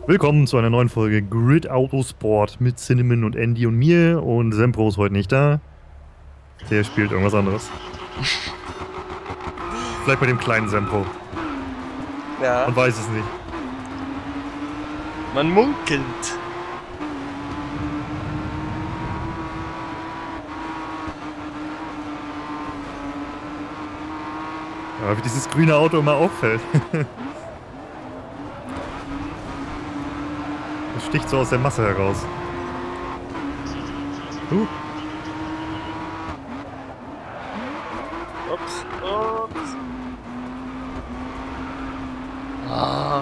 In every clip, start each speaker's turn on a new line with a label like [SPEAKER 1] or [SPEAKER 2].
[SPEAKER 1] Willkommen zu einer neuen Folge Grid Autosport mit Cinnamon und Andy und mir. Und Sempro ist heute nicht da. Der spielt irgendwas anderes. Vielleicht bei dem kleinen Sempro.
[SPEAKER 2] Ja,
[SPEAKER 1] Man weiß es nicht.
[SPEAKER 2] man munkelt.
[SPEAKER 1] Ja, wie dieses grüne Auto immer auffällt. Das sticht so aus der Masse heraus.
[SPEAKER 2] Ups, ups. Ah.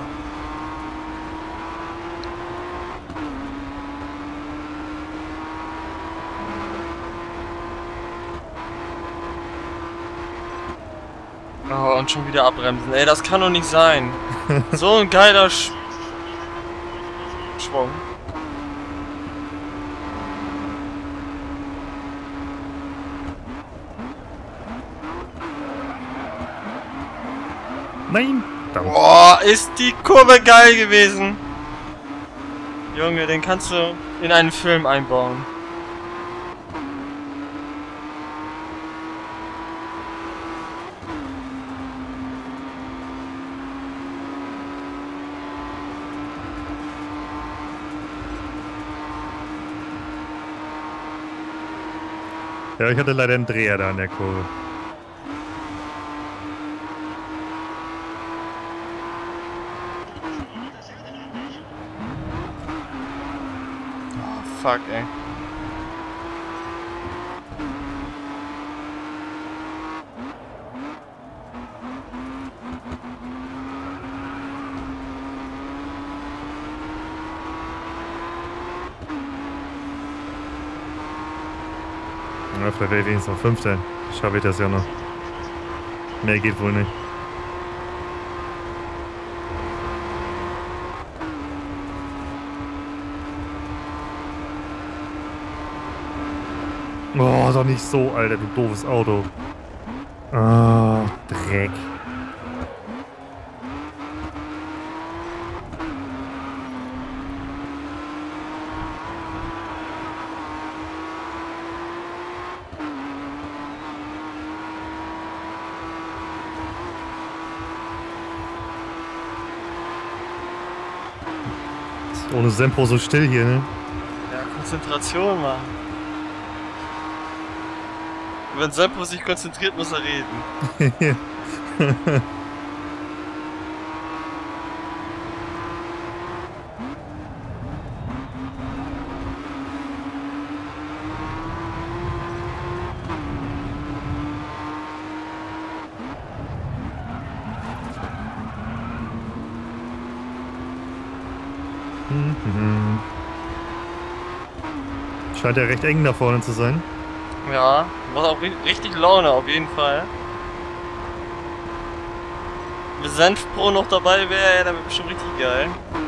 [SPEAKER 2] Oh, und schon wieder abbremsen. Ey, das kann doch nicht sein. So ein geiler Schwung.
[SPEAKER 1] Nein! Verdammt.
[SPEAKER 2] Boah, ist die Kurve geil gewesen. Junge, den kannst du in einen Film einbauen.
[SPEAKER 1] Ja, ich hatte leider einen Dreher da in der Kurve.
[SPEAKER 2] Oh, fuck, ey.
[SPEAKER 1] Ja, vielleicht wäre ich wenigstens noch Fünfter. Schaffe ich das ja noch. Mehr geht wohl nicht. Oh, doch nicht so, Alter, du doofes Auto. Ah, Dreck. Ist ohne Sempro so still hier, ne?
[SPEAKER 2] Ja, Konzentration, Mann. Wenn Seppo sich konzentriert, muss er reden.
[SPEAKER 1] Scheint ja recht eng da vorne zu sein.
[SPEAKER 2] Ja, macht auch richtig Laune, auf jeden Fall. Wenn Senf Pro noch dabei wäre, ja, dann wäre bestimmt richtig geil.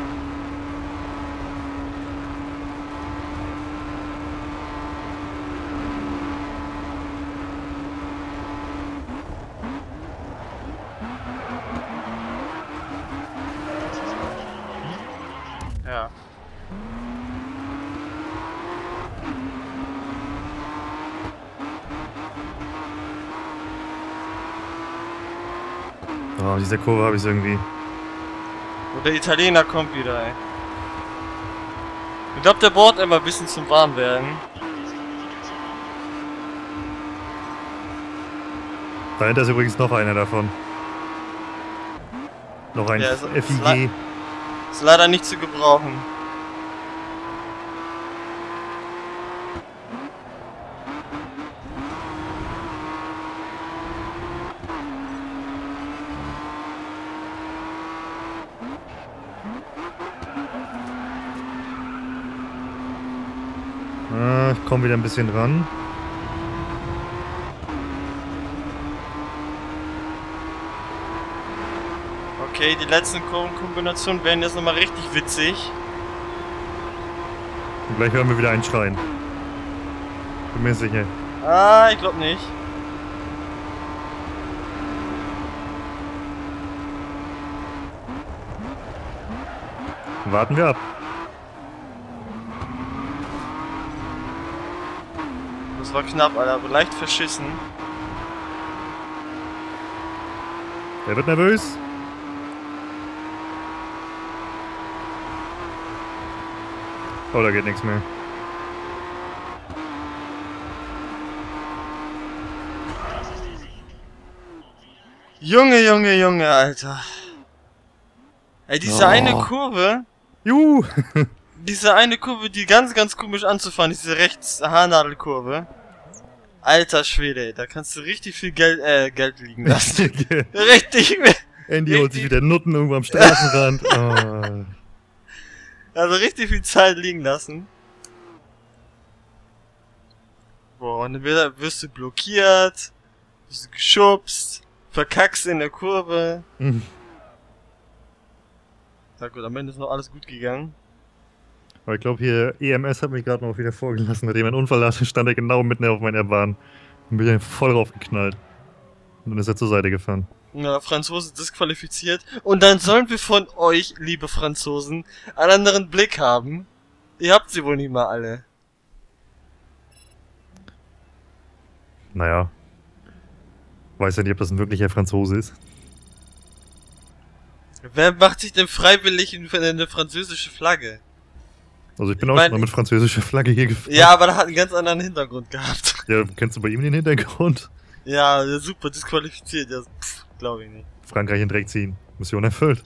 [SPEAKER 2] Ja.
[SPEAKER 1] Oh, diese Kurve habe ich irgendwie.
[SPEAKER 2] Und der Italiener kommt wieder, ey. Ich glaube, der braucht immer ein bisschen zum Warmwerden.
[SPEAKER 1] Dahinter ist übrigens noch einer davon. Noch ein
[SPEAKER 2] Ja,
[SPEAKER 1] FIG.
[SPEAKER 2] Ist leider nicht zu gebrauchen.
[SPEAKER 1] Ah, ich komme wieder ein bisschen ran.
[SPEAKER 2] Okay, die letzten Kombinationen werden jetzt nochmal richtig witzig.
[SPEAKER 1] Und gleich hören wir wieder einen schreien. Bin mir sicher.
[SPEAKER 2] Ah, ich glaube nicht.
[SPEAKER 1] Warten wir ab.
[SPEAKER 2] Das war knapp, Alter, aber leicht verschissen.
[SPEAKER 1] Er wird nervös. Oh, da geht nichts mehr.
[SPEAKER 2] Junge, Junge, Junge, Alter. Ey, diese eine Kurve, die ganz komisch anzufahren, diese rechts Haarnadelkurve. Alter Schwede, da kannst du richtig viel Geld liegen lassen. Richtig viel.
[SPEAKER 1] Andy holt sich wieder Nutten irgendwo am Straßenrand. Oh.
[SPEAKER 2] Also richtig viel Zeit liegen lassen. Boah, und dann wirst du blockiert, wirst du geschubst, verkackst in der Kurve.
[SPEAKER 1] Mhm.
[SPEAKER 2] Na gut, am Ende ist noch alles gut gegangen.
[SPEAKER 1] Aber ich glaube hier, EMS hat mich gerade noch wieder vorgelassen, nachdem ein Unfall hatte, stand er genau mitten auf meiner Bahn. Und bin voll draufgeknallt. Und dann ist er zur Seite gefahren.
[SPEAKER 2] Na, Franzose disqualifiziert. Und dann sollen wir von euch, liebe Franzosen, einen anderen Blick haben. Ihr habt sie wohl nicht mal alle.
[SPEAKER 1] Naja. Weiß ja nicht, ob das ein wirklicher Franzose ist.
[SPEAKER 2] Wer macht sich denn freiwillig eine französische Flagge?
[SPEAKER 1] Also ich bin auch schon mal mit französischer Flagge hier gefahren.
[SPEAKER 2] Ja, aber das hat einen ganz anderen Hintergrund gehabt.
[SPEAKER 1] Ja, kennst du bei ihm den Hintergrund?
[SPEAKER 2] Ja, super disqualifiziert. Ja, glaube ich nicht.
[SPEAKER 1] Frankreich in Dreck ziehen. Mission erfüllt.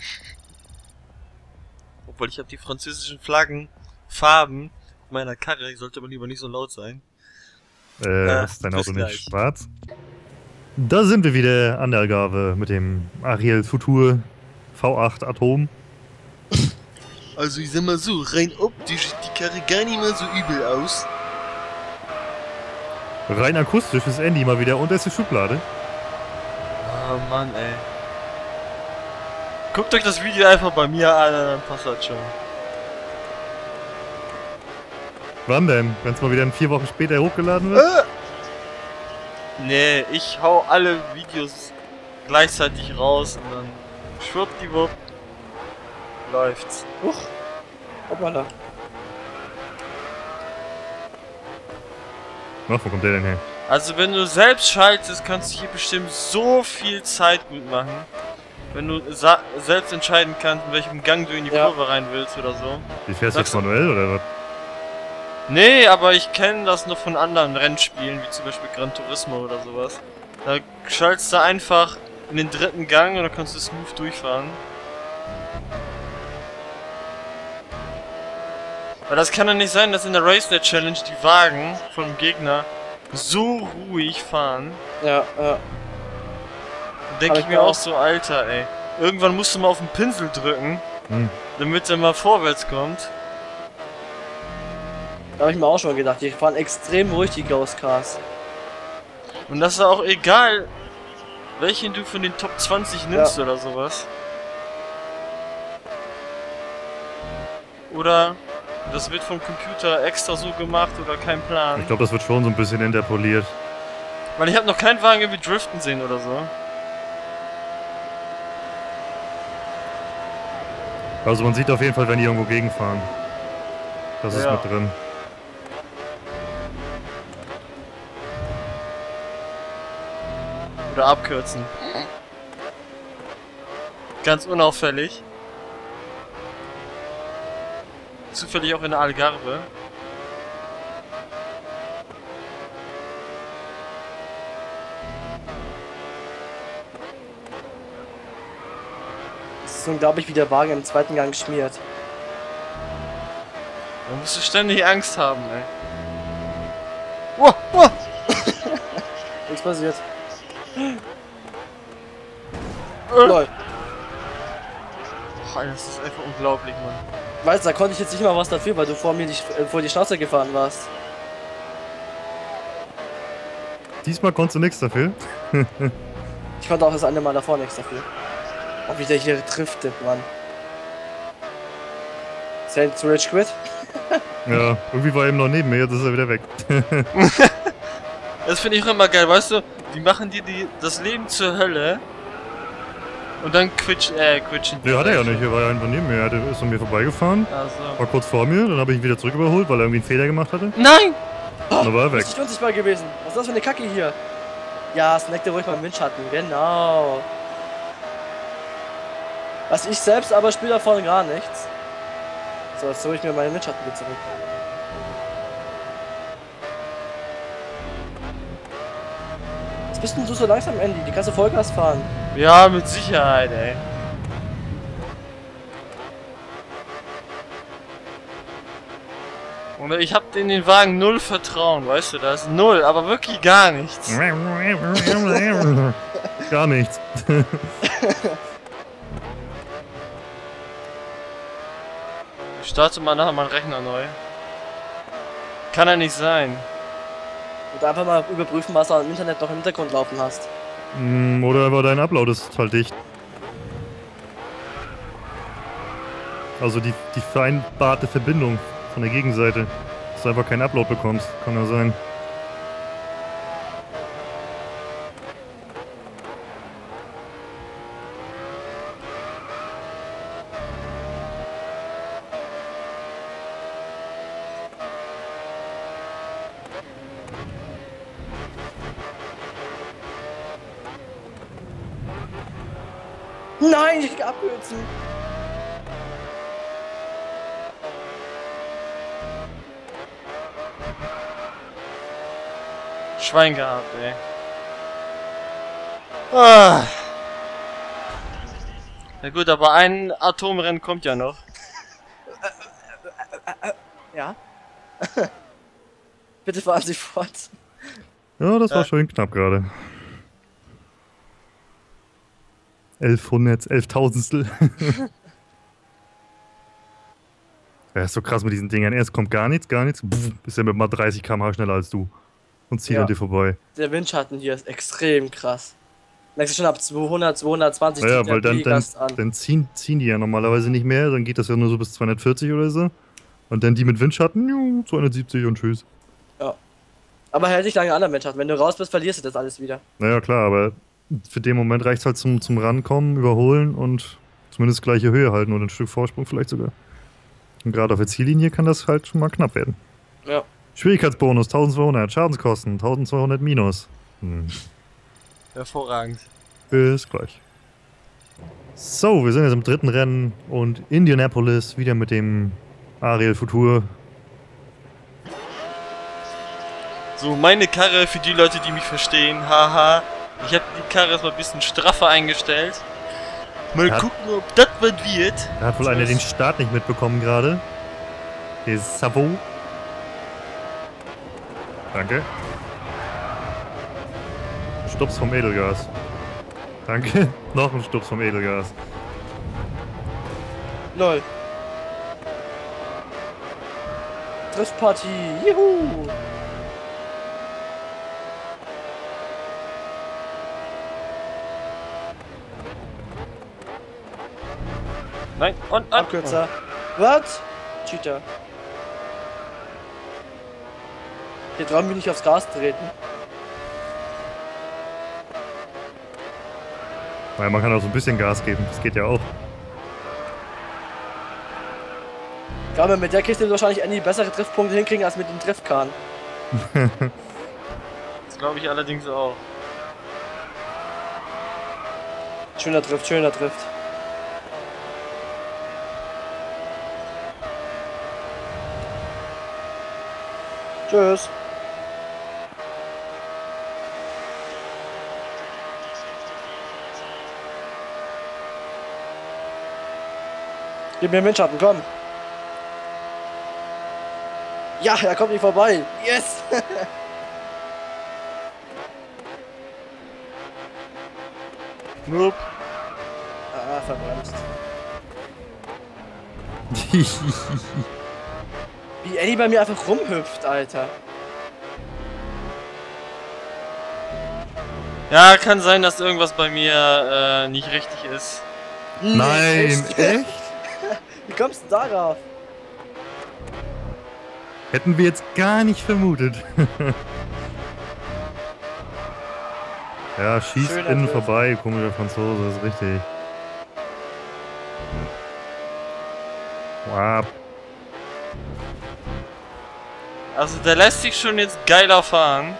[SPEAKER 2] Obwohl, ich habe die französischen Flaggenfarben auf meiner Karre. Ich sollte aber lieber nicht so laut sein.
[SPEAKER 1] Ist dein Auto nicht schwarz? Da sind wir wieder an der Algarve mit dem Ariel Futur V8 Atom.
[SPEAKER 2] Also ich sag mal so, rein optisch sieht die Karre gar nicht mal so übel aus.
[SPEAKER 1] Rein akustisch ist Andy mal wieder unterste Schublade.
[SPEAKER 2] Oh Mann, ey. Guckt euch das Video einfach bei mir an, dann passt das schon.
[SPEAKER 1] Wann denn? Wenn es mal wieder 4 Wochen später hochgeladen wird?
[SPEAKER 2] Nee, ich hau alle Videos gleichzeitig raus und dann schwuppdiwupp läuft's.
[SPEAKER 3] Hoppala.
[SPEAKER 1] Ach, wo kommt der denn her?
[SPEAKER 2] Also wenn du selbst schaltest, kannst du hier bestimmt so viel Zeit gut machen. Wenn du selbst entscheiden kannst, in welchem Gang du in die Kurve rein willst oder so.
[SPEAKER 1] Wie fährst du jetzt manuell oder was?
[SPEAKER 2] Nee, aber ich kenne das nur von anderen Rennspielen, wie zum Beispiel Gran Turismo oder sowas. Da schaltest du einfach in den 3. Gang und dann kannst du smooth durchfahren. Weil das kann ja nicht sein, dass in der Race Day Challenge die Wagen vom Gegner so ruhig fahren.
[SPEAKER 3] Ja.
[SPEAKER 2] Denke ich mir auch so, Alter, ey. Irgendwann musst du mal auf den Pinsel drücken, damit er mal vorwärts kommt.
[SPEAKER 3] Da habe ich mir auch schon gedacht, die fahren extrem ruhig, die Ghost Cars.
[SPEAKER 2] Und das ist auch egal, welchen du von den Top 20 nimmst oder sowas. Oder das wird vom Computer extra so gemacht oder kein Plan.
[SPEAKER 1] Ich glaube, das wird schon so ein bisschen interpoliert.
[SPEAKER 2] Weil ich habe noch keinen Wagen irgendwie driften sehen oder so.
[SPEAKER 1] Also man sieht auf jeden Fall, wenn die irgendwo gegenfahren. Das ist mit drin.
[SPEAKER 2] Oder abkürzen. Ganz unauffällig. Zufällig auch in der Algarve.
[SPEAKER 3] Es ist unglaublich, wie der Wagen im 2. Gang schmiert.
[SPEAKER 2] Da musst du ständig Angst haben, ey. Wow, wow.
[SPEAKER 3] Nichts passiert. Lol.
[SPEAKER 2] Oh, das ist einfach unglaublich, Mann.
[SPEAKER 3] Weißt du, da konnte ich jetzt nicht mal was dafür, weil du vor mir vor die Schnauze gefahren warst.
[SPEAKER 1] Diesmal konntest du nichts dafür.
[SPEAKER 3] Ich konnte auch das eine Mal davor nichts dafür. Auch wie der hier driftet, Mann. Saint to Rich Quit?
[SPEAKER 1] Ja, irgendwie war er eben noch neben mir, jetzt ist er wieder weg.
[SPEAKER 2] Das finde ich auch immer geil, weißt du? Die machen dir das Leben zur Hölle. Und dann quitschen die.
[SPEAKER 1] Nee, hat er ja nicht. Er war ja einfach neben mir. Er ist an mir vorbeigefahren.
[SPEAKER 2] Also.
[SPEAKER 1] War kurz vor mir. Dann habe ich ihn wieder zurück überholt, weil er irgendwie einen Fehler gemacht hatte.
[SPEAKER 2] Nein!
[SPEAKER 1] Und dann war er weg.
[SPEAKER 3] Ist nicht unsichtbar gewesen. Was ist das für eine Kacke hier? Ja, snack dir ruhig mal im Windschatten. Genau. Was ich selbst aber spiele davon gar nichts. So, jetzt hole ich mir meinen Windschatten wieder zurück. Was bist denn du so langsam, Andy? Die kannst du Vollgas fahren.
[SPEAKER 2] Ja, mit Sicherheit, ey. Und ich hab in den Wagen null Vertrauen, weißt du das? Null, aber wirklich gar nichts.
[SPEAKER 1] Gar nichts.
[SPEAKER 2] Ich starte mal nachher meinen Rechner neu. Kann ja nicht sein.
[SPEAKER 3] Und einfach mal überprüfen, was du im Internet noch im Hintergrund laufen hast.
[SPEAKER 1] Oder aber dein Upload ist halt dicht. Also die vereinbarte Verbindung von der Gegenseite. Dass du einfach keinen Upload bekommst. Kann ja sein.
[SPEAKER 3] Nein, ich krieg Abkürzen.
[SPEAKER 2] Schwein gehabt, ey. Ah. Na gut, aber ein Atomrennen kommt ja noch.
[SPEAKER 3] Ja. Bitte fahren Sie fort.
[SPEAKER 1] Ja, das war schön knapp gerade. 11.000. Ja, ist so krass mit diesen Dingern. Erst kommt gar nichts. Ist er mit mal 30 km/h schneller als du. Und zieht an dir vorbei.
[SPEAKER 3] Der Windschatten hier ist extrem krass. Merkst du schon ab 200, 220
[SPEAKER 1] ja, weil
[SPEAKER 3] an.
[SPEAKER 1] dann ziehen die ja normalerweise nicht mehr. Dann geht das ja nur so bis 240 oder so. Und dann die mit Windschatten, 270 und tschüss.
[SPEAKER 3] Ja. Aber hält nicht lange an der Windschatten. Wenn du raus bist, verlierst du das alles wieder.
[SPEAKER 1] Naja, klar, aber für den Moment reicht es halt zum Rankommen, überholen und zumindest gleiche Höhe halten und ein Stück Vorsprung vielleicht sogar. Und gerade auf der Ziellinie kann das halt schon mal knapp werden.
[SPEAKER 3] Ja.
[SPEAKER 1] Schwierigkeitsbonus 1200, Schadenskosten 1200 minus.
[SPEAKER 2] Hervorragend.
[SPEAKER 1] Bis gleich. So, wir sind jetzt im dritten Rennen und Indianapolis wieder mit dem Ariel Futur.
[SPEAKER 2] So, meine Karre für die Leute, die mich verstehen. Haha. Ich habe die Karre jetzt mal ein bisschen straffer eingestellt. Mal gucken, ob das was wird.
[SPEAKER 1] Da hat wohl einer den Start nicht mitbekommen gerade. Der Savo. Danke. Stups vom Edelgas. Danke. Noch ein Stups vom Edelgas.
[SPEAKER 3] Lol. Driftpartie. Juhu.
[SPEAKER 2] Nein, und
[SPEAKER 3] Abkürzer. Was? Cheater. Hier trauen wir nicht aufs Gas treten.
[SPEAKER 1] Weil man kann auch so ein bisschen Gas geben, das geht ja auch.
[SPEAKER 3] Ich glaube, mit der Kiste wird wahrscheinlich Andy bessere Triftpunkte hinkriegen als mit dem Triftkahn.
[SPEAKER 2] Das glaube ich allerdings auch.
[SPEAKER 3] Schöner Drift, schöner Drift. Tschüss. Gib mir den Windschatten, komm. Ja, er kommt nicht vorbei. Yes!
[SPEAKER 2] Nope.
[SPEAKER 3] Ah, verbremst. Wie Andy bei mir einfach rumhüpft, Alter.
[SPEAKER 2] Ja, kann sein, dass irgendwas bei mir nicht richtig ist.
[SPEAKER 1] Nein, echt?
[SPEAKER 3] Wie kommst du darauf?
[SPEAKER 1] Hätten wir jetzt gar nicht vermutet. Ja, schießt
[SPEAKER 3] Schöner
[SPEAKER 1] innen
[SPEAKER 3] Griff.
[SPEAKER 1] vorbei, komischer Franzose, ist richtig. ab.
[SPEAKER 2] Also der lässt sich schon jetzt geiler fahren.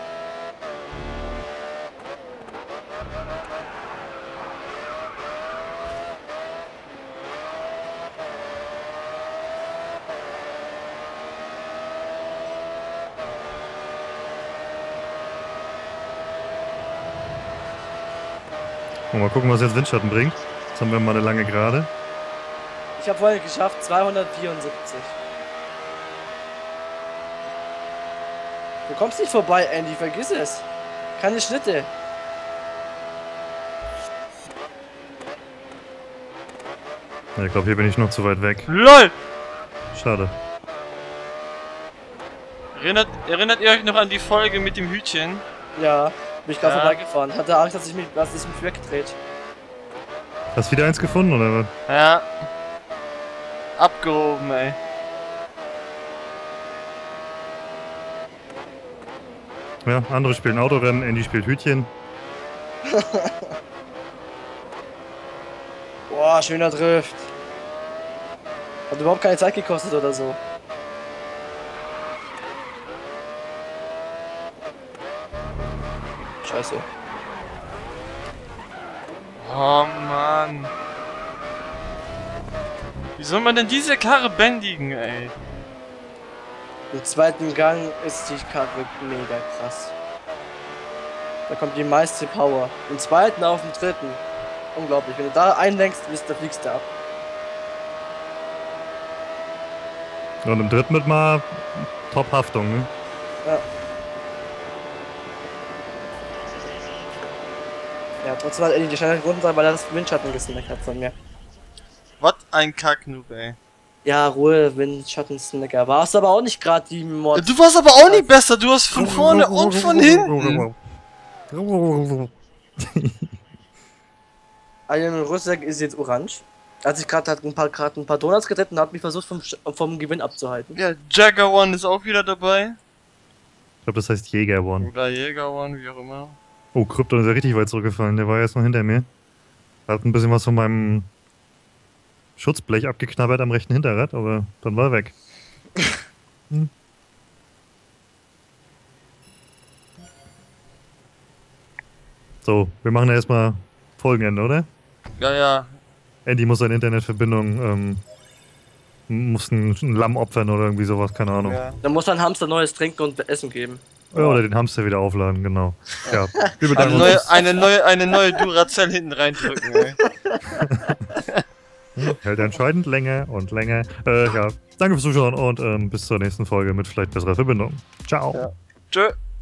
[SPEAKER 1] Mal gucken, was jetzt Windschatten bringt. Jetzt haben wir mal eine lange Gerade.
[SPEAKER 3] Ich habe vorhin geschafft, 274. Du kommst nicht vorbei, Andy, vergiss es. Keine Schnitte.
[SPEAKER 1] Ja, ich glaube, hier bin ich noch zu weit weg.
[SPEAKER 2] LOL!
[SPEAKER 1] Schade.
[SPEAKER 2] Erinnert ihr euch noch an die Folge mit dem Hütchen?
[SPEAKER 3] Ja, bin ich gerade
[SPEAKER 2] Ja.
[SPEAKER 3] vorbeigefahren. Hatte Angst, dass ich mich weggedreht.
[SPEAKER 1] Hast du wieder eins gefunden, oder was?
[SPEAKER 2] Ja. Abgehoben, ey.
[SPEAKER 1] Ja, andere spielen Autorennen, Andy spielt Hütchen.
[SPEAKER 3] Boah, schöner Drift. Hat überhaupt keine Zeit gekostet oder so. Scheiße.
[SPEAKER 2] Oh Mann. Wie soll man denn diese Karre bändigen, ey?
[SPEAKER 3] Im zweiten Gang ist die Karre mega krass. Da kommt die meiste Power. Im zweiten auf dem dritten. Unglaublich. Wenn du da einlenkst, da fliegst du ab.
[SPEAKER 1] Und im dritten mit mal Top-Haftung, ne?
[SPEAKER 3] Ja. Ja, trotzdem hat Eddie die schnelleren Runden sein, weil er das Windschatten gesnackt hat von mir.
[SPEAKER 2] Was ein Kacknoob, ey.
[SPEAKER 3] Ja, Ruhe, Windschatten-Snacker. Warst aber auch nicht gerade die Mod.
[SPEAKER 2] Du warst aber auch nicht besser, du hast von vorne und von hinten.
[SPEAKER 3] Ein Rucksack ist jetzt orange. Als ich gerade ein paar Donuts gerettet und hat mich versucht vom Gewinn abzuhalten.
[SPEAKER 2] Ja, Jagger One ist auch wieder dabei.
[SPEAKER 1] Ich glaube, das heißt Jäger One.
[SPEAKER 2] Oder Jäger One, wie auch immer.
[SPEAKER 1] Oh, Krypton ist ja richtig weit zurückgefallen. Der war erst noch hinter mir. Hat ein bisschen was von meinem Schutzblech abgeknabbert am rechten Hinterrad, aber dann war er weg. So, wir machen ja erstmal Folgenende, oder?
[SPEAKER 2] Ja, ja.
[SPEAKER 1] Andy muss seine Internetverbindung, muss ein Lamm opfern oder irgendwie sowas, keine Ahnung.
[SPEAKER 2] Ja.
[SPEAKER 3] Dann muss ein Hamster neues Trinken und Essen geben.
[SPEAKER 1] Ja, oder den Hamster wieder aufladen, genau. Ja, wir bedanken uns.
[SPEAKER 2] Eine neue Duracell hinten reindrücken, ey.
[SPEAKER 1] Hält entscheidend länger und länger. Ja, danke fürs Zuschauen und bis zur nächsten Folge mit vielleicht besserer Verbindung. Ciao.
[SPEAKER 3] Ja.
[SPEAKER 2] Tschö.